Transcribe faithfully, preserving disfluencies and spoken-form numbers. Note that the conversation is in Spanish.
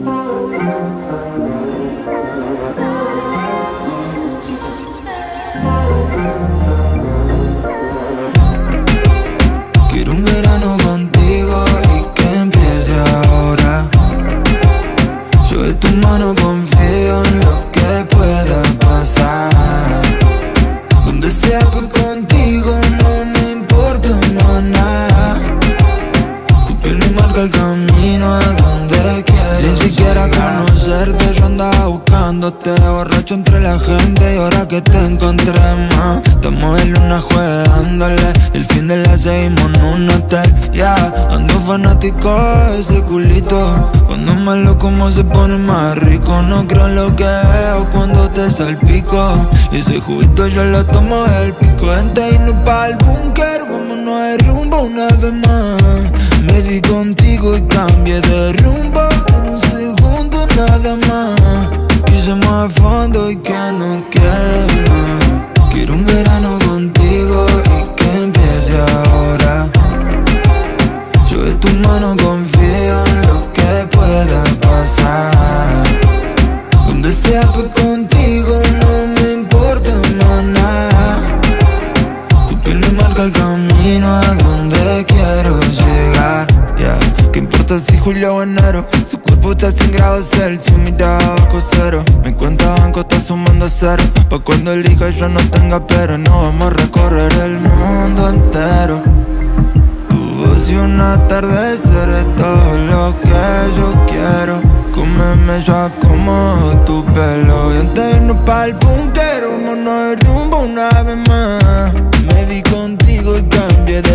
Quiero un verano contigo y que empiece ahora. Yo de tu mano confío en lo que pueda pasar. Donde sea pues contigo no me importa más nada. Tu piel me marca el camino a donde quiero. Sin siquiera conocerte yo andaba buscándote, borracho entre la gente y ahora que te encontré más. Estamos en luna jugándole, el fin de la seguimos en un hotel. Ya, yeah, ando fanático de ese culito. Cuando más lo como se pone más rico. No creo en lo que veo cuando te salpico. Y ese juguito yo lo tomo del pico. Antes de irnos pa'l búnker, vámonos de rumbo una vez más. Me vi contigo y cambié de rumbo en un segundo nada más. Quise más a fondo y que no quema. Quiero un verano contigo y que empiece ahora. Yo de tu mano confío en lo que pueda pasar. Donde sea pues contigo no me importa más nada. Tu piel me marca el camino a donde quiero llegar. Yeah. ¿Qué importa si julio o enero? Su cuerpo está a cien grados Celsius, mirada bajo cero. Mi cuenta banco está sumando cero. Pa' cuando elija yo no tenga pero. No vamos a recorrer el mundo entero. Tu voz y un atardecer es todo lo que yo quiero. Cómeme, yo acomodo tu pelo. Y antes de irnos pa'l búnker, vámonos de rumbo una vez más. Me vi contigo y cambié de